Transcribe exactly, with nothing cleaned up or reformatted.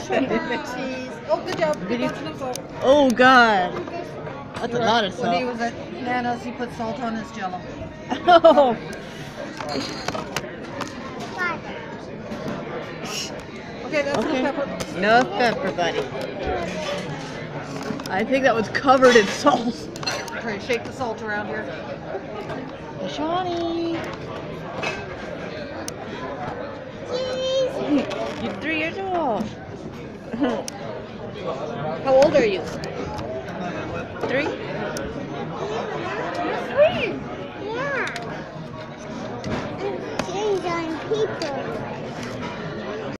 Cheese. Oh, good job. Good job. Oh God, that's a lot of When he salt. was at Nana's, he put salt on his jello. Oh. Okay, that's Okay. enough pepper. Enough pepper, buddy. I think that was covered in salt. Try to shake the salt around here. Shawnee. You're three years old. How old are you? Three? Yeah. And change on people.